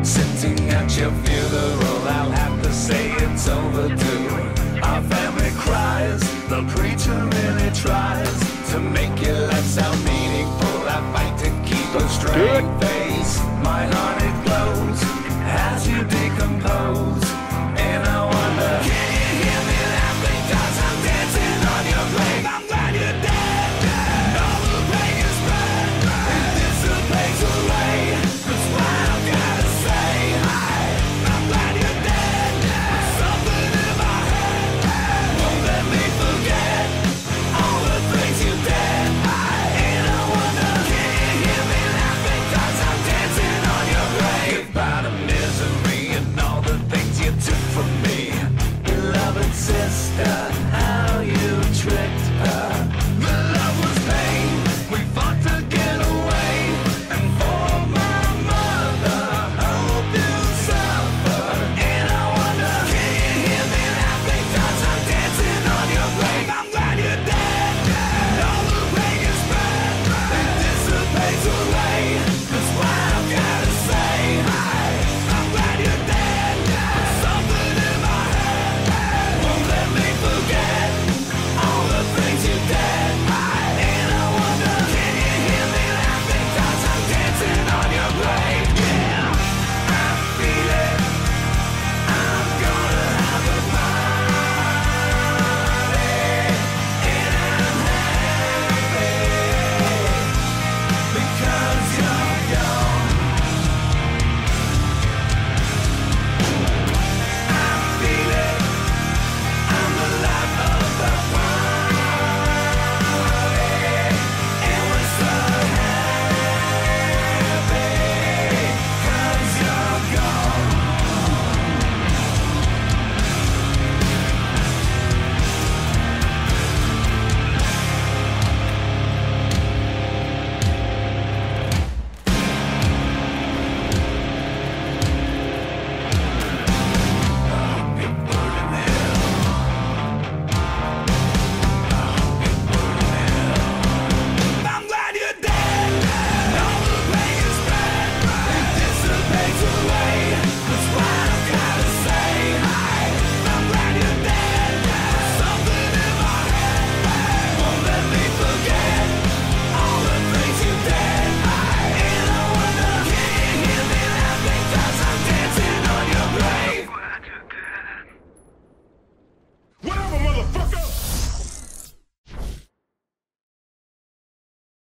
Sitting at your funeral, I'll have to say it's overdue. Our family cries, the preacher really tries to make your life sound meaningful. I fight to keep a straight face, my heart it glows as you decompose.